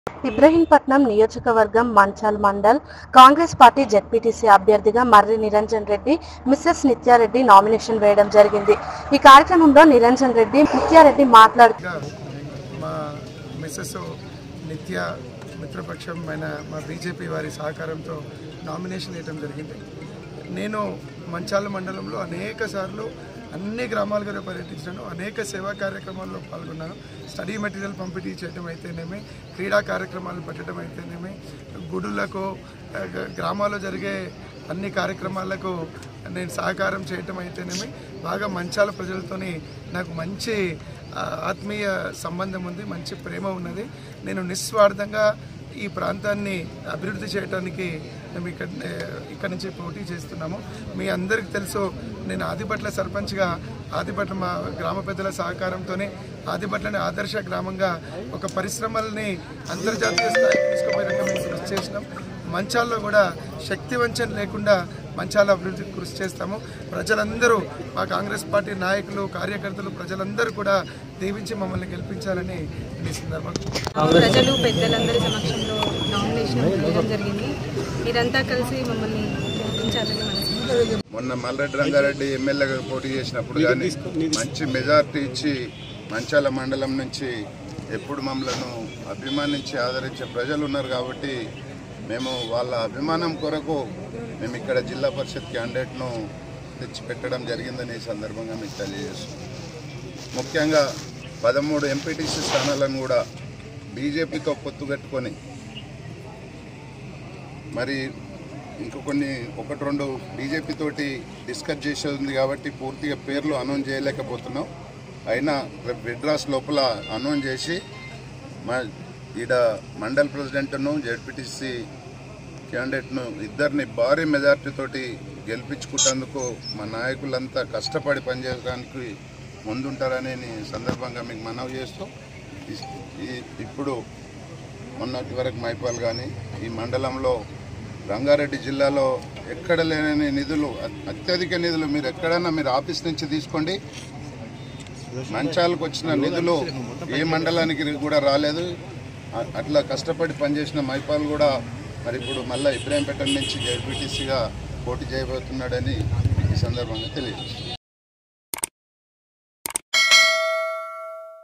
ఇబ్రహీంపట్నం నియోజకవర్గం Manchal mandal Congress party ZPTC అభ్యర్థిగా Marri Niranjan Reddy Mrs Nithya Reddy nomination వేయడం జరిగింది. ఈ కార్యక్రమంలో నిరంజన్ రెడ్డి నిత్యారెడ్డి మాట్లాడుతూ మా మిసెస్ నిత్య మిత్రపక్షమైన మా బీజేపీ వారి సహకారంతో నామినేషన్ వేయడం జరిగింది. నేను మంచాల మండలంలో అనేక సార్లు అన్ని గ్రామాలుగా పర్యటించాను, అనేక సేవా కార్యక్రమాల్లో పాల్గొన్నాను. స్టడీ మెటీరియల్ పంపిణీ చేయడం అయితేనేమి, క్రీడా కార్యక్రమాలు పెట్టడం అయితేనేమి, గుడులకు గ్రామాల్లో జరిగే అన్ని కార్యక్రమాలకు నేను సహకారం చేయటం అయితేనేమి, బాగా మంచాల ప్రజలతోని నాకు మంచి ఆత్మీయ సంబంధం ఉంది, మంచి ప్రేమ ఉన్నది. నేను నిస్వార్థంగా ఈ ప్రాంతాన్ని అభివృద్ధి చేయడానికి మేము ఇక్కడి నుంచి పోటీ చేస్తున్నాము. మీ అందరికీ తెలుసు, నేను ఆదిపట్ల సర్పంచ్గా ఆదిపట్ల మా గ్రామ పెద్దల సహకారంతోనే ఆదిపట్లని ఆదర్శ గ్రామంగా ఒక పరిశ్రమల్ని అంతర్జాతీయ స్థాయికి తీసుకుపోయే రకమైన కృషి చేసినాం. మంచాల్లో కూడా శక్తి వంచన లేకుండా మంచాల అభివృద్ధికి కృషి చేస్తాము. ప్రజలందరూ, మా కాంగ్రెస్ పార్టీ నాయకులు, కార్యకర్తలు, ప్రజలందరూ కూడా దీవించి మమ్మల్ని గెలిపించాలని ఈ సందర్భంగా ప్రజలు పెద్దలందరి సమక్షంలో నామినేషన్ వేయడం జరిగింది. మీరంతా కలిసి మమ్మల్ని గెలిపించాలని మొన్న మల్రెడ్డి రంగారెడ్డి ఎమ్మెల్యేగా పోటీ చేసినప్పుడు కానీ మంచి మెజార్టీ ఇచ్చి మంచాల మండలం నుంచి ఎప్పుడు మమ్మల్ని అభిమానించి ఆదరించే ప్రజలు ఉన్నారు. కాబట్టి మేము వాళ్ళ అభిమానం కొరకు మేము ఇక్కడ జిల్లా పరిషత్ క్యాండిడేట్ను తెచ్చిపెట్టడం జరిగిందని ఈ సందర్భంగా మీకు తెలియజేస్తున్నాం. ముఖ్యంగా 13 ఎంపీటీసీ స్థానాలను కూడా బీజేపీతో పొత్తు కట్టుకొని, మరి ఇంకో కొన్ని 1-2 బీజేపీ తోటి డిస్కస్ చేసేది ఉంది కాబట్టి పూర్తిగా పేర్లు అనౌన్స్ చేయలేకపోతున్నాం. అయినా రేపు విడ్రాస్ లోపల అనౌన్స్ చేసి మా ఈడ మండల్ ప్రెసిడెంట్ను జెడ్పీటీసీ క్యాండిడేట్ను ఇద్దరిని భారీ మెజార్టీతోటి గెలిపించుకుంటేందుకు మా నాయకులంతా కష్టపడి పనిచేయడానికి ముందుంటారని సందర్భంగా మీకు మనవి చేస్తూ, ఇప్పుడు మొన్నటి వరకు మైపాల్ కానీ ఈ మండలంలో రంగారెడ్డి జిల్లాలో ఎక్కడ లేని నిధులు, అత్యధిక నిధులు మీరు ఎక్కడైనా మీరు ఆఫీస్ నుంచి తీసుకోండి, మంచాలకు వచ్చిన నిధులు ఏ మండలానికి కూడా రాలేదు. అట్లా కష్టపడి పనిచేసిన మైపాల్ కూడా మరి ఇప్పుడు మళ్ళీ ఇబ్రహీంపట్నం నుంచి జెడ్పీటీసీగా పోటీ చేయబోతున్నాడని ఈ సందర్భంగా తెలియజేస్తుంది.